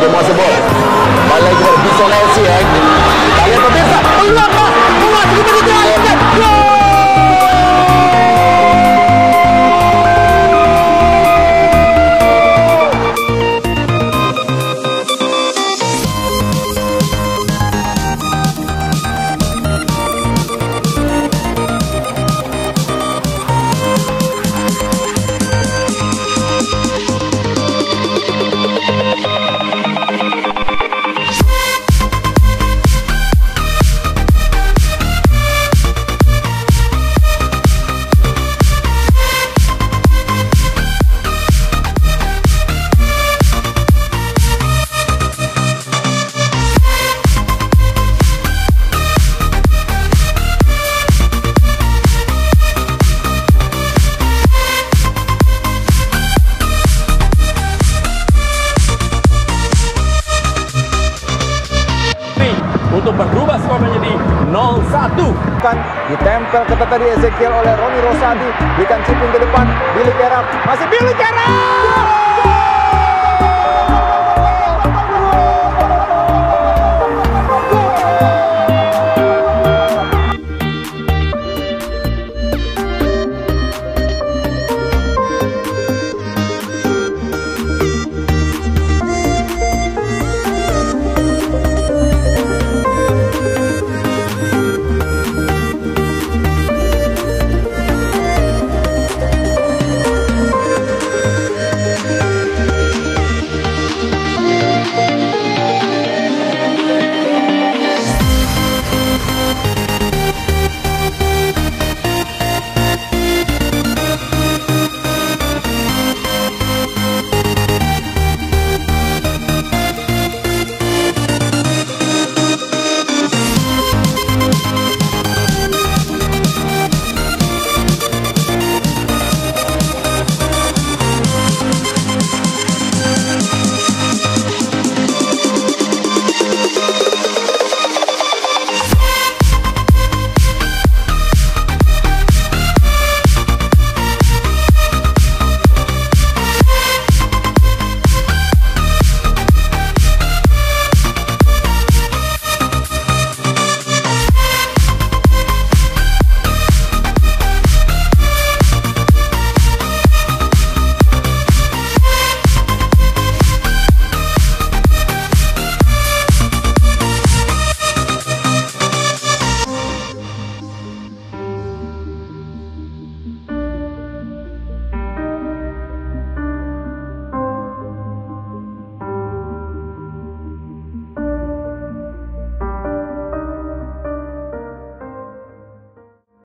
untuk Mosebol. Kembali lagi kepada Bison LC ya. Kita lihat pemirsa, peluang Mas, peluang kita dijalankan. Untuk berubah skor menjadi 0-1. Kan ditempel ketat tadi Ezekiel oleh Roni Rosadi, berikan chipping ke depan, Billy Kerap, masih Billy Kerap!